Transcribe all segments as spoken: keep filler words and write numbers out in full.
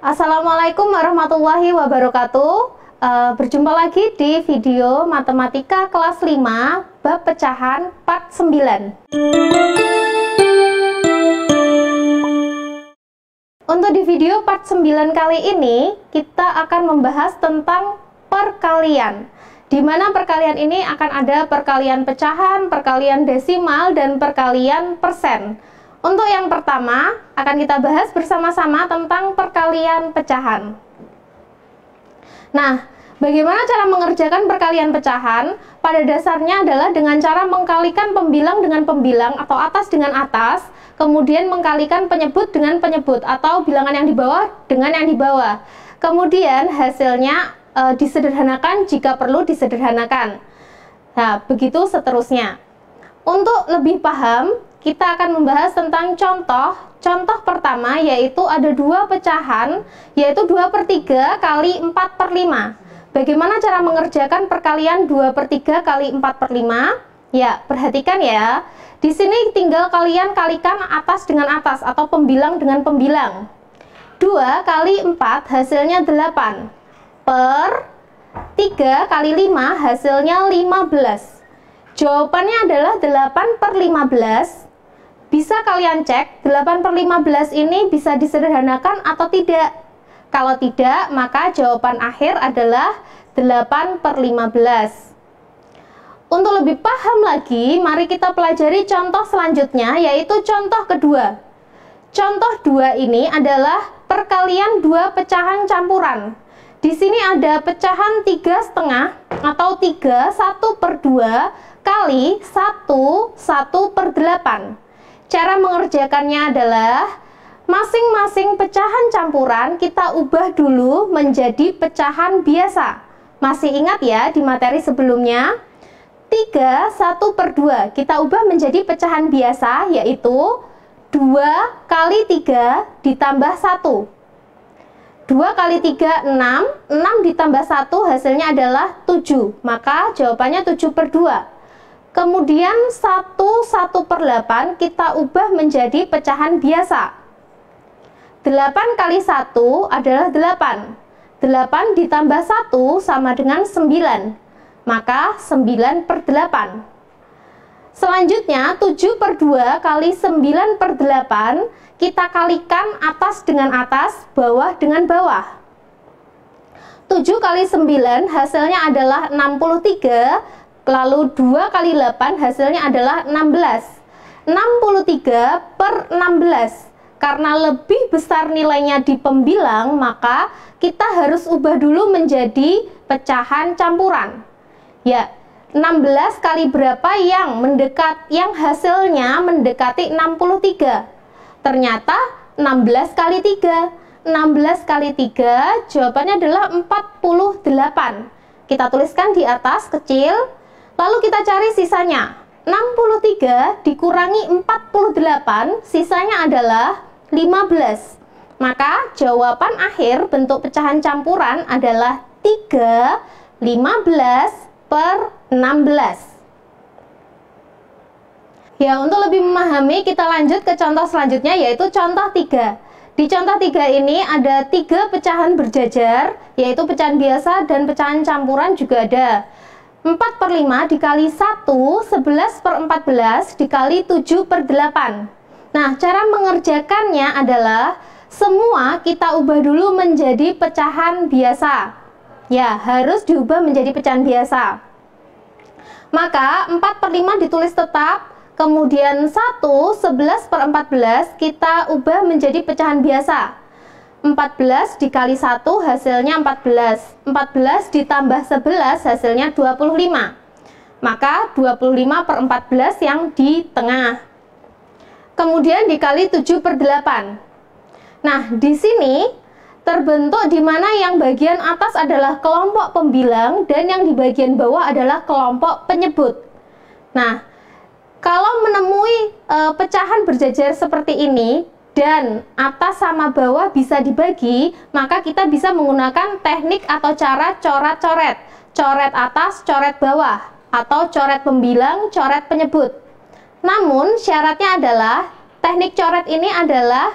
Assalamualaikum warahmatullahi wabarakatuh. Uh, berjumpa lagi di video Matematika kelas lima bab pecahan part sembilan. Untuk di video part sembilan kali ini kita akan membahas tentang perkalian, di mana perkalian ini akan ada perkalian pecahan, perkalian desimal, dan perkalian persen. Untuk yang pertama, akan kita bahas bersama-sama tentang perkalian pecahan. Nah, bagaimana cara mengerjakan perkalian pecahan? Pada dasarnya adalah dengan cara mengkalikan pembilang dengan pembilang atau atas dengan atas, kemudian mengkalikan penyebut dengan penyebut atau bilangan yang di bawah dengan yang di bawah. Kemudian hasilnya e, disederhanakan jika perlu disederhanakan. Nah, begitu seterusnya. Untuk lebih paham, kita akan membahas tentang contoh. Contoh pertama yaitu ada dua pecahan, yaitu dua per tiga kali empat per lima. Bagaimana cara mengerjakan perkalian dua per tiga kali empat per lima? Ya, perhatikan ya. Di sini tinggal kalian kalikan atas dengan atas atau pembilang dengan pembilang. dua kali empat hasilnya delapan. Per tiga kali lima hasilnya lima belas. Jawabannya adalah delapan per lima belas. Bisa kalian cek, delapan per lima belas ini bisa disederhanakan atau tidak. Kalau tidak, maka jawaban akhir adalah delapan per lima belas. Untuk lebih paham lagi, mari kita pelajari contoh selanjutnya, yaitu contoh kedua. Contoh dua ini adalah perkalian dua pecahan campuran. Di sini ada pecahan tiga setengah atau tiga, satu per dua kali satu, satu per delapan. Cara mengerjakannya adalah masing-masing pecahan campuran kita ubah dulu menjadi pecahan biasa. Masih ingat ya di materi sebelumnya? tiga, satu per dua kita ubah menjadi pecahan biasa, yaitu dua kali tiga ditambah satu. dua kali tiga, enam. enam ditambah satu hasilnya adalah tujuh. Maka jawabannya tujuh per dua. Kemudian satu, satu per delapan kita ubah menjadi pecahan biasa. delapan kali satu adalah delapan. delapan ditambah satu sama dengan sembilan. Maka sembilan per delapan. Selanjutnya tujuh per dua kali sembilan per delapan kita kalikan atas dengan atas, bawah dengan bawah. tujuh kali sembilan hasilnya adalah enam puluh tiga. Lalu dua kali delapan hasilnya adalah enam belas. enam puluh tiga per enam belas. Karena lebih besar nilainya di pembilang, maka kita harus ubah dulu menjadi pecahan campuran. Ya, enam belas kali berapa yang mendekat, yang hasilnya mendekati enam puluh tiga? Ternyata enam belas kali tiga. enam belas kali tiga jawabannya adalah empat puluh delapan. Kita tuliskan di atas kecil. Lalu kita cari sisanya. enam puluh tiga dikurangi empat puluh delapan, sisanya adalah lima belas. Maka jawaban akhir bentuk pecahan campuran adalah tiga, lima belas per enam belas. Ya, untuk lebih memahami kita lanjut ke contoh selanjutnya, yaitu contoh tiga. Di contoh tiga ini ada tiga pecahan berjajar, yaitu pecahan biasa dan pecahan campuran juga ada. empat per lima dikali satu, sebelas per empat belas dikali tujuh per delapan. Nah, cara mengerjakannya adalah semua kita ubah dulu menjadi pecahan biasa. Ya, harus diubah menjadi pecahan biasa. Maka empat per lima ditulis tetap, kemudian satu, sebelas per empat belas kita ubah menjadi pecahan biasa. empat belas dikali satu hasilnya empat belas. empat belas ditambah sebelas hasilnya dua puluh lima. Maka dua puluh lima per empat belas yang di tengah. Kemudian dikali tujuh per delapan. Nah, di sini terbentuk di mana yang bagian atas adalah kelompok pembilang dan yang di bagian bawah adalah kelompok penyebut. Nah, kalau menemui e, pecahan berjajar seperti ini dan atas sama bawah bisa dibagi, maka kita bisa menggunakan teknik atau cara coret-coret. Coret atas, coret bawah, atau coret pembilang, coret penyebut. Namun syaratnya adalah teknik coret ini adalah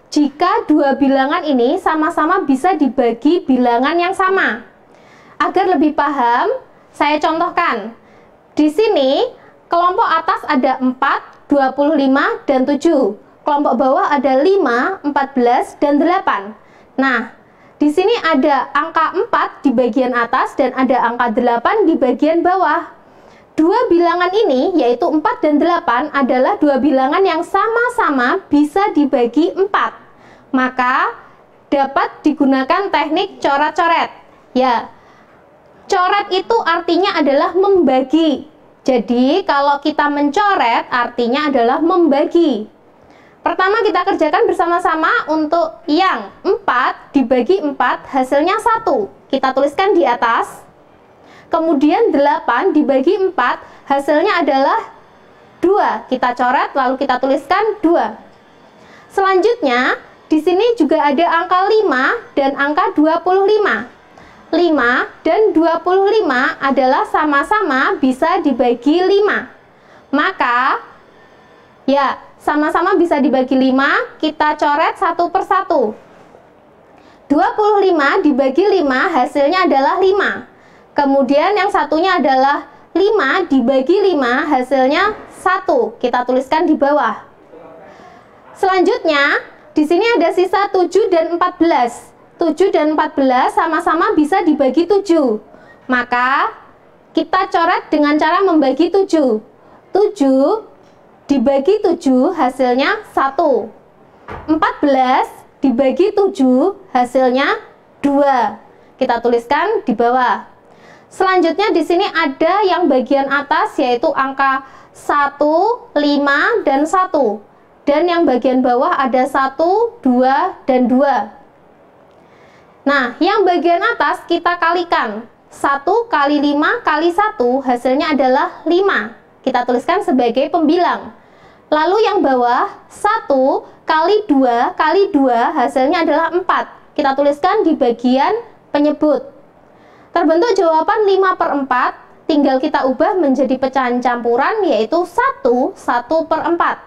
jika dua bilangan ini sama-sama bisa dibagi bilangan yang sama. Agar lebih paham, saya contohkan. Di sini, kelompok atas ada empat, dua puluh lima, dan tujuh. Kelompok bawah ada lima, empat belas, dan delapan. Nah, di sini ada angka empat di bagian atas dan ada angka delapan di bagian bawah. Dua bilangan ini, yaitu empat dan delapan, adalah dua bilangan yang sama-sama bisa dibagi empat. Maka, dapat digunakan teknik coret-coret. Ya, coret itu artinya adalah membagi. Jadi, kalau kita mencoret, artinya adalah membagi. Pertama, kita kerjakan bersama-sama untuk yang empat dibagi empat, hasilnya satu. Kita tuliskan di atas. Kemudian delapan dibagi empat, hasilnya adalah dua. Kita coret, lalu kita tuliskan dua. Selanjutnya, di sini juga ada angka lima dan angka dua puluh lima. lima dan dua puluh lima adalah sama-sama bisa dibagi lima. Maka, ya, sama-sama bisa dibagi lima, kita coret satu per satu. dua puluh lima dibagi lima, hasilnya adalah lima. Kemudian yang satunya adalah lima dibagi lima, hasilnya satu. Kita tuliskan di bawah. Selanjutnya, di sini ada sisa tujuh dan empat belas. tujuh dan empat belas sama-sama bisa dibagi tujuh. Maka, kita coret dengan cara membagi tujuh. tujuh dibagi tujuh, hasilnya satu. empat belas dibagi tujuh, hasilnya dua. Kita tuliskan di bawah. Selanjutnya di sini ada yang bagian atas yaitu angka satu, lima, dan satu. Dan yang bagian bawah ada satu, dua, dan dua. Nah, yang bagian atas kita kalikan. satu kali lima kali satu, hasilnya adalah lima. Kita tuliskan sebagai pembilang. Lalu yang bawah, satu kali dua kali dua, hasilnya adalah empat. Kita tuliskan di bagian penyebut. Terbentuk jawaban lima per empat, tinggal kita ubah menjadi pecahan campuran yaitu satu, satu per empat.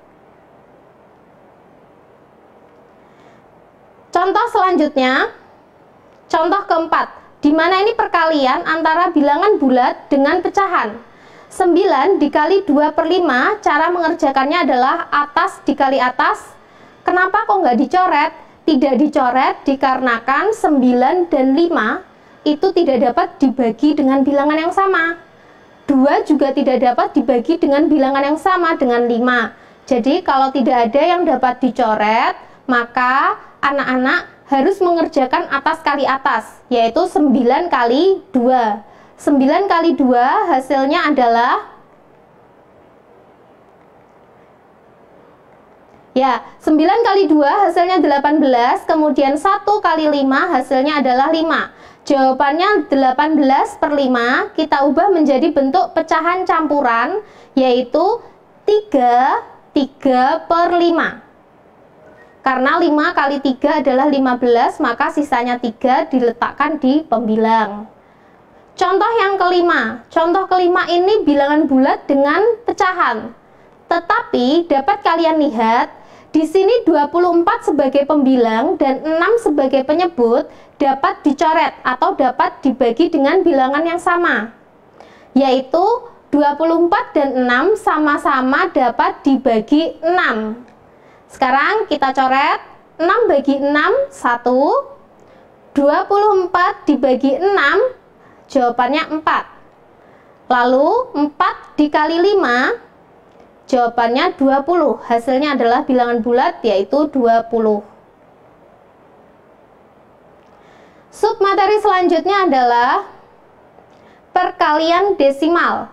Contoh selanjutnya, contoh keempat, di mana ini perkalian antara bilangan bulat dengan pecahan. sembilan dikali dua per lima, cara mengerjakannya adalah atas dikali atas. Kenapa kok nggak dicoret? Tidak dicoret dikarenakan sembilan dan lima itu tidak dapat dibagi dengan bilangan yang sama. dua juga tidak dapat dibagi dengan bilangan yang sama dengan lima. Jadi kalau tidak ada yang dapat dicoret, maka anak-anak harus mengerjakan atas kali atas, yaitu sembilan kali dua. sembilan kali dua hasilnya adalah ya, sembilan kali dua hasilnya delapan belas, kemudian satu kali lima hasilnya adalah lima. Jawabannya delapan belas per lima, kita ubah menjadi bentuk pecahan campuran, yaitu tiga, tiga per lima. Karena lima kali tiga adalah lima belas, maka sisanya tiga diletakkan di pembilang. Contoh yang kelima, contoh kelima ini bilangan bulat dengan pecahan. Tetapi dapat kalian lihat, di sini dua puluh empat sebagai pembilang dan enam sebagai penyebut dapat dicoret atau dapat dibagi dengan bilangan yang sama. Yaitu dua puluh empat dan enam sama-sama dapat dibagi enam. Sekarang kita coret, enam bagi enam, satu. dua puluh empat dibagi enam, jawabannya empat. Lalu empat dikali lima, jawabannya dua puluh. Hasilnya adalah bilangan bulat yaitu dua puluh. Submateri selanjutnya adalah perkalian desimal.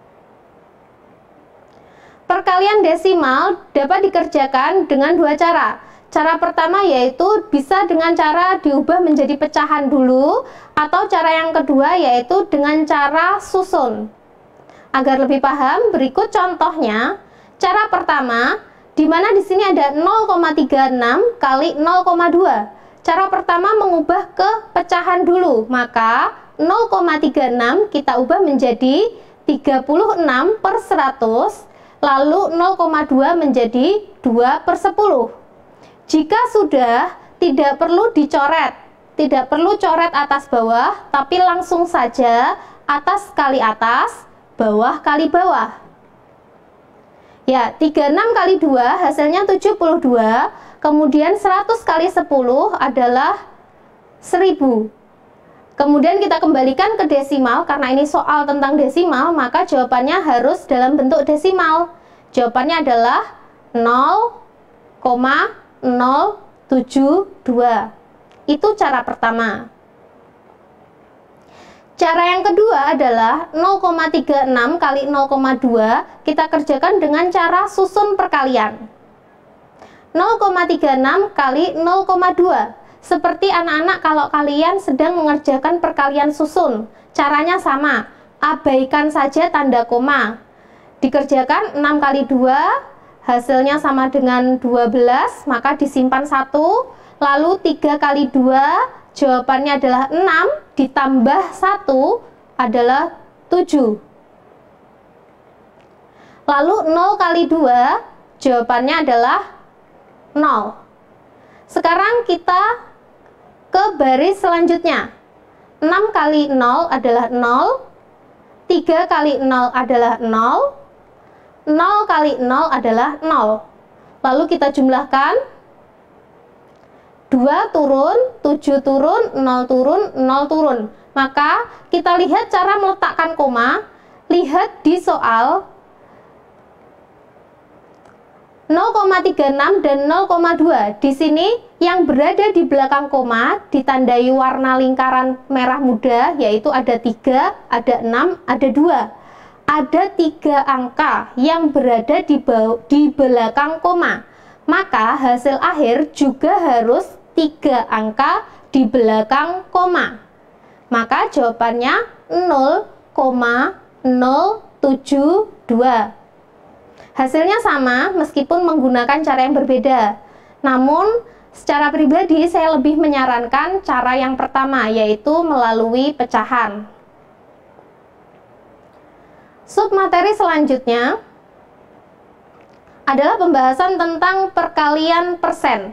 Perkalian desimal dapat dikerjakan dengan dua cara. Cara pertama yaitu bisa dengan cara diubah menjadi pecahan dulu, atau cara yang kedua yaitu dengan cara susun. Agar lebih paham, berikut contohnya. Cara pertama, di mana di sini ada nol koma tiga enam kali nol koma dua. Cara pertama mengubah ke pecahan dulu, maka nol koma tiga enam kita ubah menjadi tiga puluh enam per seratus, lalu nol koma dua menjadi dua per sepuluh. Jika sudah, tidak perlu dicoret, tidak perlu coret atas bawah, tapi langsung saja atas kali atas, bawah kali bawah. Ya, tiga puluh enam kali dua hasilnya tujuh puluh dua, kemudian seratus kali sepuluh adalah seribu. Kemudian kita kembalikan ke desimal, karena ini soal tentang desimal, maka jawabannya harus dalam bentuk desimal. Jawabannya adalah nol koma nol tujuh dua. Itu cara pertama. Cara yang kedua adalah nol koma tiga enam kali nol koma dua, kita kerjakan dengan cara susun perkalian. nol koma tiga enam kali nol koma dua. Seperti anak-anak kalau kalian sedang mengerjakan perkalian susun, caranya sama, abaikan saja tanda koma. Dikerjakan enam kali dua, hasilnya sama dengan dua belas, maka disimpan satu, lalu tiga kali dua, jawabannya adalah enam, ditambah satu adalah tujuh. Lalu nol kali dua, jawabannya adalah nol. Sekarang kita ke baris selanjutnya. enam kali nol adalah nol, tiga kali nol adalah nol, nol kali nol adalah nol. Lalu kita jumlahkan, dua turun, tujuh turun, nol turun, nol turun. Maka kita lihat cara meletakkan koma. Lihat di soal nol koma tiga enam dan nol koma dua. Di sini yang berada di belakang koma ditandai warna lingkaran merah muda, yaitu ada tiga, ada enam, ada dua. Ada tiga angka yang berada di, di belakang koma. Maka hasil akhir juga harus tiga angka di belakang koma. Maka jawabannya nol koma nol tujuh dua. Hasilnya sama meskipun menggunakan cara yang berbeda. Namun secara pribadi saya lebih menyarankan cara yang pertama, yaitu melalui pecahan. Submateri selanjutnya adalah pembahasan tentang perkalian persen.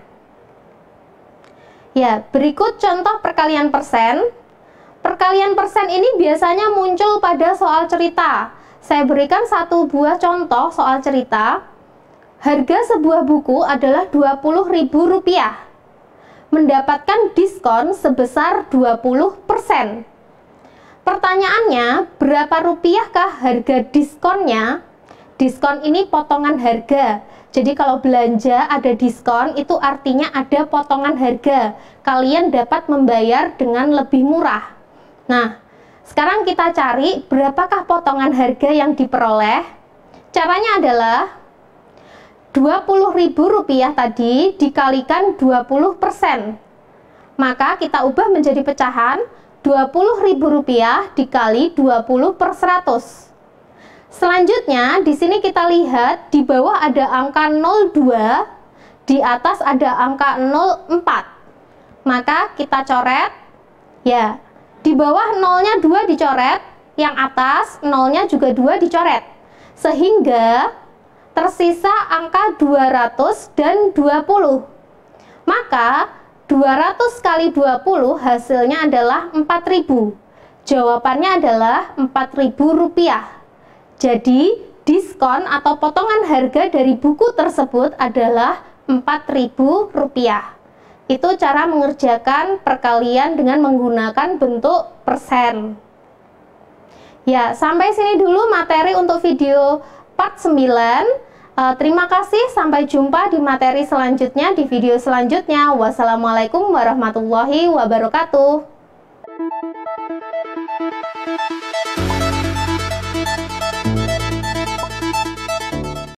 Ya, berikut contoh perkalian persen. Perkalian persen ini biasanya muncul pada soal cerita. Saya berikan satu buah contoh soal cerita. Harga sebuah buku adalah dua puluh ribu rupiah. Mendapatkan diskon sebesar dua puluh persen. Pertanyaannya, berapa rupiahkah harga diskonnya? Diskon ini potongan harga. Jadi kalau belanja ada diskon, itu artinya ada potongan harga. Kalian dapat membayar dengan lebih murah. Nah, sekarang kita cari berapakah potongan harga yang diperoleh. Caranya adalah dua puluh ribu rupiah tadi dikalikan dua puluh persen. Maka kita ubah menjadi pecahan, dua puluh ribu rupiah dikali dua puluh per seratus. Selanjutnya, di sini kita lihat di bawah ada angka nol dua, di atas ada angka nol empat. Maka kita coret. Ya, di bawah nolnya dua dicoret, yang atas nolnya juga dua dicoret. Sehingga tersisa angka dua ratus dan dua puluh. Maka dua ratus kali dua puluh hasilnya adalah empat ribu. Jawabannya adalah empat ribu rupiah. Jadi diskon atau potongan harga dari buku tersebut adalah empat ribu rupiah. Itu cara mengerjakan perkalian dengan menggunakan bentuk persen. Ya, sampai sini dulu materi untuk video part sembilan. Uh, terima kasih, sampai jumpa di materi selanjutnya, di video selanjutnya. Wassalamualaikum warahmatullahi wabarakatuh.